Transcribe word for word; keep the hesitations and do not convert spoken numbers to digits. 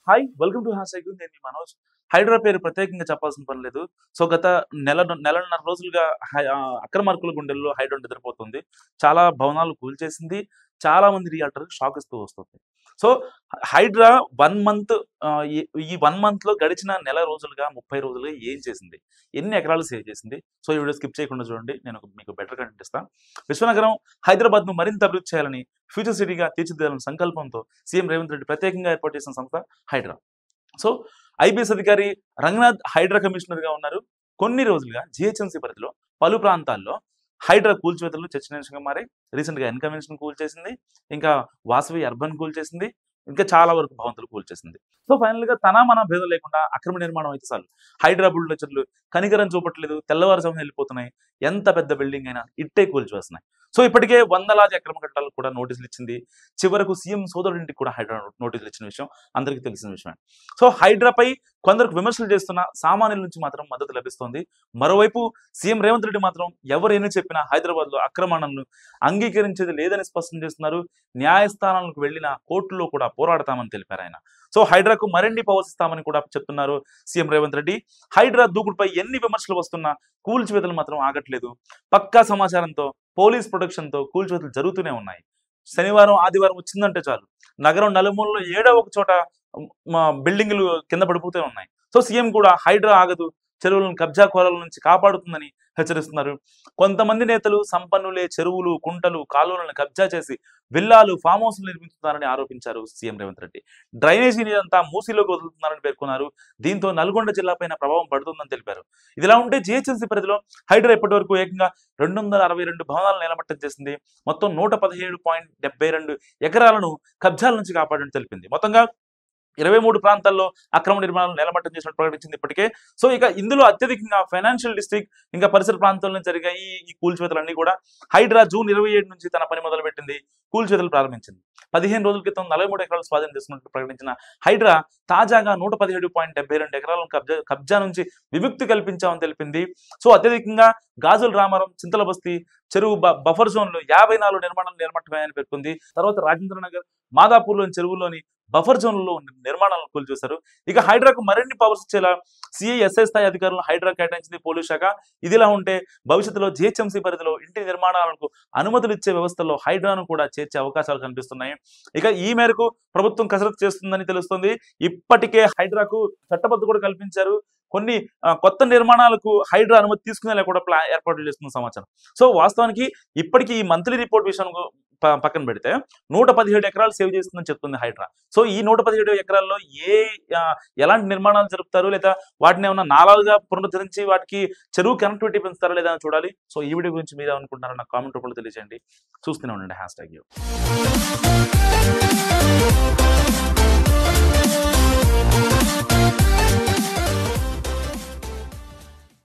Hi welcome to hash నేను మీ మనోజ్. హైడ్రా పేరు ప్రత్యేకంగా చెప్పాల్సిన పని లేదు. సో గత నెల నెలన్నర రోజులుగా హై ఆహ్, అక్రమార్కుల గుండెల్లో హైడ్రా నిద్రపోతుంది. చాలా భవనాలు కూల్చేసింది. చాలా మంది రియల్టర్‌కి షాక్ ఇస్తూ వస్తుంది. సో హైడ్రా వన్ మంత్ ఆహ్, ఈ ఈ వన్ మంత్‌లో గడిచిన నెల రోజులుగా, ముప్పై రోజులుగా ఏం చేసింది? ఎన్ని ఎకరాలు సేవ్ చేసింది? సో ఈ వీడియో స్కిప్ చేయకుండా చూడండి. నేను ఒక మీకు బెటర్ కంటెంట్ ఇస్తా. విశ్వనగరం హైదరాబాద్‌ను మరింత అభివృద్ధి చేయాలని, ఫ్యూచర్ సిటీగా తీర్చిదిద్దాలనే సంకల్పంతో సీఎం రేవంత్ రెడ్డి ప్రత్యేకంగా ఏర్పాటు చేసిన సంస్థ హైడ్రా. సో ఐపీఎస్ అధికారి రంగనాథ్ హైడ్రా కమిషనర్‌గా ఉన్నారు. కొన్ని రోజులుగా జీహెచ్ఎంసీ పరిధిలో పలు ప్రాంతాల్లో హైడ్రా కూల్చివేతలు చర్చనీయాంశంగా మారాయి. రీసెంట్‌గా ఎన్ కన్వెన్షన్ కూల్చేసింది. ఇంకా వాసవి అర్బన్ కూల్చేసింది. ఇంకా చాలా వరకు భవంతులు కూల్చేసింది. సో ఫైనల్‌గా తన మన భేదం లేకుండా అక్రమ నిర్మాణం అయితే చాలు. హైడ్రా బుల్డోజర్లు కనికరం చూపట్లేదు. తెల్లవారుజామున వెళ్ళిపోతున్నాయి. ఎంత పెద్ద బిల్డింగ్ అయినా ఇట్టే కూల్చివేస్తున్నాయి. సో ఇప్పటికే వందలాది అక్రమ కట్టడాలకు కూడా నోటీసులు ఇచ్చింది. చివరకు సీఎం సోదరుడింటికి కూడా హైడ్రా నోటీసులు ఇచ్చిన విషయం అందరికీ తెలిసిన విషయమే. సో హైడ్రాపై కొందరికి విమర్శలు చేస్తున్న సామాన్యుల నుంచి మాత్రం మద్దతు లభిస్తోంది. మరోవైపు సీఎం రేవంత్ రెడ్డి మాత్రం ఎవరు ఎన్ని చెప్పినా హైదరాబాద్‌లో అక్రమణలను అంగీకరించేది లేదని స్పష్టం చేస్తున్నారు. న్యాయస్థానాలకు వెళ్ళిన కోర్టులో కూడా పోరాడతామని తెలిపారు ఆయన. సో హైడ్రాకు మరిన్ని పవర్స్ ఇస్తామని కూడా చెప్తున్నారు సీఎం రేవంత్ రెడ్డి. హైడ్రా దూకుడుపై ఎన్ని విమర్శలు వస్తున్నా కూల్చివేతలు మాత్రం ఆగట్లేదు. పక్కా సమాచారంతో, పోలీస్ ప్రొటెక్షన్‌తో కూల్చివేతలు జరుగుతూనే ఉన్నాయి. శనివారం, ఆదివారం వచ్చిందంటే చాలు నగరం నలుమూలలో ఏడో ఒక చోట మ బిల్డింగులు కింద పడిపోతూ ఉన్నాయి. సో సీఎం కూడా హైడ్రా ఆగదు, చెరువులను కబ్జాకోరాల నుంచి కాపాడుతుందని హెచ్చరిస్తున్నారు. కొంతమంది నేతలు సంపన్నులే చెరువులు, కుంటలు, కాలువలను కబ్జా చేసి విల్లాలు, ఫామ్ హౌస్లు నిర్మిస్తున్నారని ఆరోపించారు సీఎం రేవంత్ రెడ్డి. డ్రైనేజీ నీరంతా మూసీలోకి వదులుతున్నారని పేర్కొన్నారు. దీంతో నల్గొండ జిల్లాపైన ప్రభావం పడుతుందని తెలిపారు. ఇదిలా ఉంటే జీహెచ్ఎంసీ పరిధిలో హైడ్రా ఇప్పటి వరకు ఏకంగా రెండు వందల అరవై రెండు భవనాలను నేలమట్టం చేసింది. మొత్తం నూట పదిహేడు పాయింట్ డెబ్బై రెండు ఎకరాలను కబ్జాల నుంచి కాపాడని తెలిపింది. మొత్తంగా ఇరవై మూడు ప్రాంతాల్లో అక్రమ నిర్మాణాలను నేలమట్టం చేసినట్టు ప్రకటించింది ఇప్పటికే. సో ఇక ఇందులో అత్యధికంగా ఫైనాన్షియల్ డిస్ట్రిక్ట్ ఇంకా పరిసర ప్రాంతాల్లో జరిగాయి ఈ కూల్చివేతలన్నీ కూడా. హైడ్రా జూన్ ఇరవై ఏడు నుంచి తన పని మొదలుపెట్టింది, కూల్చివేతలు ప్రారంభించింది. పదిహేను రోజుల క్రితం నలభై మూడు ఎకరాలు స్వాధీనం చేసుకున్నట్టు ప్రకటించిన హైడ్రా తాజాగా నూట పదిహేడు పాయింట్ డెబ్బై రెండు ఎకరాలను కబ్జా కబ్జా నుంచి విముక్తి కల్పించామని తెలిపింది. సో అత్యధికంగా గాజుల రామారం, చింతల బస్తీ చెరువు బఫర్ జోన్లో యాభై నాలుగు నిర్మాణాలు నిర్మట్టమయ్యాయని పేర్కొంది. తర్వాత రాజేంద్ర నగర్, మాదాపూర్లోని చెరువులోని బఫర్ జోన్లలో నిర్మాణాలను కూల్చేశారు. ఇక హైడ్రాకు మరిన్ని పవర్స్ ఇచ్చేలా సిఐ ఎస్ఐ స్థాయి అధికారులను హైడ్రా కేటాయించింది పోలీస్ శాఖ. ఇదిలా ఉంటే భవిష్యత్తులో జీహెచ్ఎంసీ పరిధిలో ఇంటి నిర్మాణాలకు అనుమతులు ఇచ్చే వ్యవస్థలో హైడ్రాను కూడా చేర్చే అవకాశాలు కనిపిస్తున్నాయి. ఇక ఈ మేరకు ప్రభుత్వం కసరత్తు చేస్తుందని తెలుస్తుంది. ఇప్పటికే హైడ్రాకు చట్టబద్ధ కూడా కల్పించారు. కొన్ని కొత్త నిర్మాణాలకు హైడ్రా అనుమతి తీసుకునేలా కూడా ప్లా ఏర్పాట్లు చేస్తున్న సమాచారం. సో వాస్తవానికి ఇప్పటికీ ఈ మంత్లీ రిపోర్ట్ విషయం పక్కన పెడితే నూట పదిహేడు ఎకరాలు సేవ్ చేస్తుందని చెప్తుంది హైడ్రా. సో ఈ నూట పదిహేడు ఎకరాల్లో ఏ ఎలాంటి నిర్మాణాలు జరుపుతారు, లేదా వాటిని ఏమైనా నాలాలుగా పునరుద్ధరించి వాటికి చెరువు కనెక్టివిటీ పెంచుతారా లేదా అని చూడాలి. సో ఈ వీడియో గురించి మీరు అనుకుంటున్నారో నాకు కామెంట్ రూపంలో తెలియజేయండి. చూస్తూనే ఉండండి హ్యాష్ ట్యాగ్.